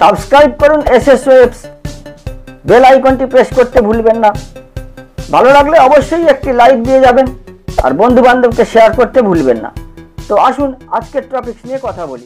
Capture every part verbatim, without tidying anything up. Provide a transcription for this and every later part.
Subscribe করুন SS webs, bell আইকনটি press করতে ভুলবেন না। ভালো লাগলে অবশ্যই একটি লাইক দিয়ে যাবেন আর বন্ধু বান্ধবকে শেয়ার করতে ভুলবেন না। তো আসুন আজকের টপিকস নিয়ে কথা বলি।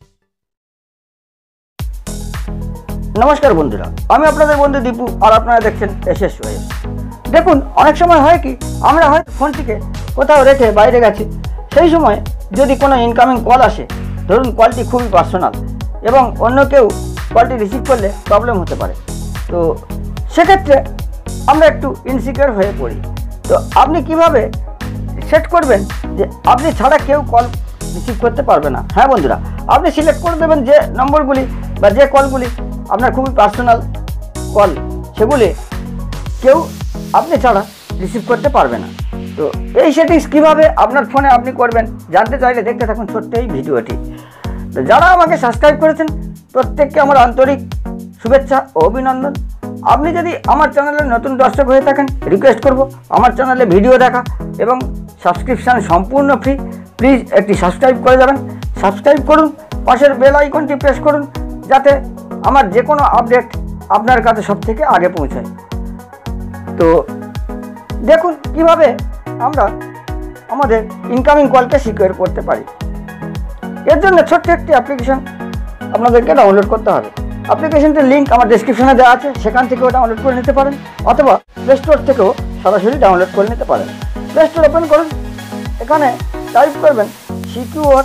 নমস্কার বন্ধুরা, আমি আপনাদের বন্ধু দীপু আর আপনারা দেখছেন এসএস ওয়েবস। দেখুন, অনেক সময় হয় কি, আমরা হয়তো ফোনটিকে কোথাও রেখে বাইরে গেছি, সেই সময় যদি কোনো ইনকামিং কল আসে, ধরুন কলটি খুবই পার্সোনাল এবং অন্য কেউ কলটি রিসিভ করলে প্রবলেম হতে পারে, তো সেক্ষেত্রে আমরা একটু ইনসিকিউর হয়ে পড়ি। তো আপনি কিভাবে সেট করবেন যে আপনি ছাড়া কেউ কল রিসিভ করতে পারবে না? হ্যাঁ বন্ধুরা, আপনি সিলেক্ট করে দেবেন যে নম্বরগুলি বা যে কলগুলি আপনার খুবই পার্সোনাল কল, সেগুলি কেউ আপনি ছাড়া রিসিভ করতে পারবে না। তো এই সেটিংস কীভাবে আপনার ফোনে আপনি করবেন জানতে চাইলে দেখতে থাকুন ছোট্ট এই ভিডিওটি। তো যারা আমাকে সাবস্ক্রাইব করেছেন প্রত্যেককে আমার আন্তরিক শুভেচ্ছা ও অভিনন্দন। আপনি যদি আমার চ্যানেলের নতুন দর্শক হয়ে থাকেন, রিকোয়েস্ট করব আমার চ্যানেলে ভিডিও দেখা এবং সাবস্ক্রিপশান সম্পূর্ণ ফ্রি। প্লিজ একটি সাবস্ক্রাইব করে যাবেন, সাবস্ক্রাইব করুন, পাশের বেল আইকনটি প্রেস করুন যাতে আমার যে কোনো আপডেট আপনার কাছে সব থেকে আগে পৌঁছায়। তো দেখুন কিভাবে আমরা আমাদের ইনকামিং কলকে সিকিউর করতে পারি। এর জন্য ছোট্ট একটি অ্যাপ্লিকেশন আপনাদেরকে ডাউনলোড করতে হবে। অ্যাপ্লিকেশনটির লিঙ্ক আমার ডেসক্রিপশনে দেওয়া আছে, সেখান থেকেও ডাউনলোড করে নিতে পারেন অথবা প্লে স্টোর থেকেও সরাসরি ডাউনলোড করে নিতে পারেন। প্লে স্টোর ওপেন করুন, এখানে টাইপ করবেন সিকিউর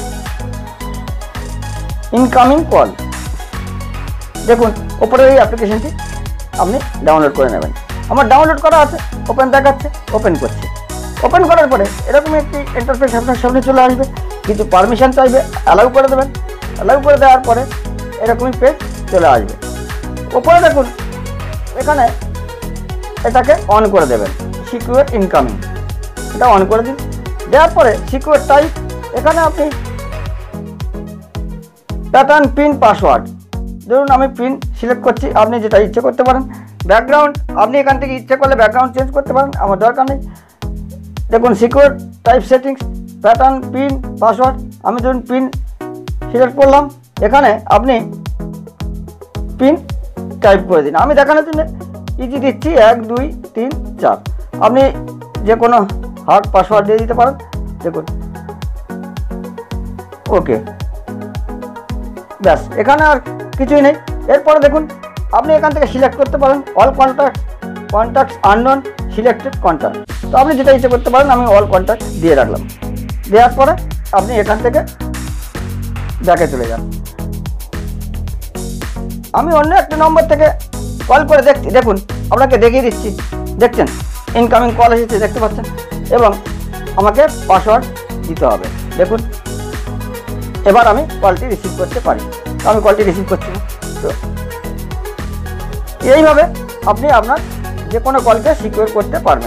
ইনকামিং কল। দেখুন ওপরের এই অ্যাপ্লিকেশনটি আপনি ডাউনলোড করে নেবেন। আমার ডাউনলোড করা আছে, ওপেন দেখাচ্ছে, ওপেন করছে। ওপেন করার পরে এরকম একটি ইন্টারফেস আপনার সামনে চলে আসবে, কিছু পারমিশন চাইবে, অ্যালাউ করে দেবেন। অ্যালাউ করে দেওয়ার পরে এরকমই পেজ চলে আসবে। ওপরে দেখুন এখানে এটাকে অন করে দেবেন, সিকিউর ইনকামিং, এটা অন করে দিন। দেওয়ার পরে সিকিউর টাইপ, এখানে আপনি প্যাটার্ন পিন পাসওয়ার্ড, ধরুন আমি পিন সিলেক্ট করছি, আপনি যেটা ইচ্ছে করতে পারেন। ব্যাকগ্রাউন্ড আপনি এখান থেকে ইচ্ছে করলে ব্যাকগ্রাউন্ড চেঞ্জ করতে পারেন, আমার দরকার নেই। দেখুন secure type settings, pattern pin password, আমি ধরুন পিন সিলেক্ট করলাম, এখানে আপনি পিন টাইপ করে দিন। আমি দেখানোর জন্য ইজি দিচ্ছি এক দুই তিন চার, আপনি যে কোনো হার্ড পাসওয়ার্ড দিয়ে দিতে পারেন। দেখুন ওকে, ব্যাস, এখানে আর কিছুই নেই। এরপরে দেখুন আপনি এখান থেকে সিলেক্ট করতে পারেন all contact, contacts unknown, selected contact, তো আপনি যেটা ইচ্ছে করতে পারেন। আমি অল কন্ট্যাক্ট দিয়ে রাখলাম। দেওয়ার পরে আপনি এখান থেকে ব্যাকে চলে যান। আমি অন্য একটা নম্বর থেকে কল করে দেখছি, দেখুন আপনাকে দেখিয়ে দিচ্ছি, দেখছেন ইনকামিং কল এসেছে, দেখতে পাচ্ছেন, এবং আমাকে পাসওয়ার্ড দিতে হবে। দেখুন এবার আমি কলটি রিসিভ করতে পারি, তো আমি কলটি রিসিভ করছি না। তো এইভাবে আপনি আপনার যে কোনো কলকে সিকিউর করতে পারবেন।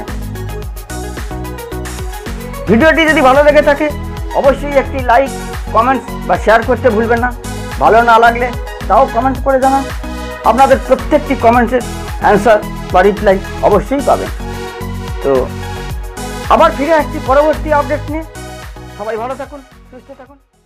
ভিডিওটি যদি ভালো লেগে থাকে অবশ্যই একটি লাইক, কমেন্টস বা শেয়ার করতে ভুলবেন না। ভালো না লাগলে তাও কমেন্ট করে জানান, আপনাদের প্রত্যেকটি কমেন্টসের অ্যান্সার বা রিপ্লাই অবশ্যই পাবেন। তো আবার ফিরে আসছি পরবর্তী আপডেট নিয়ে। সবাই ভালো থাকুন, সুস্থ থাকুন।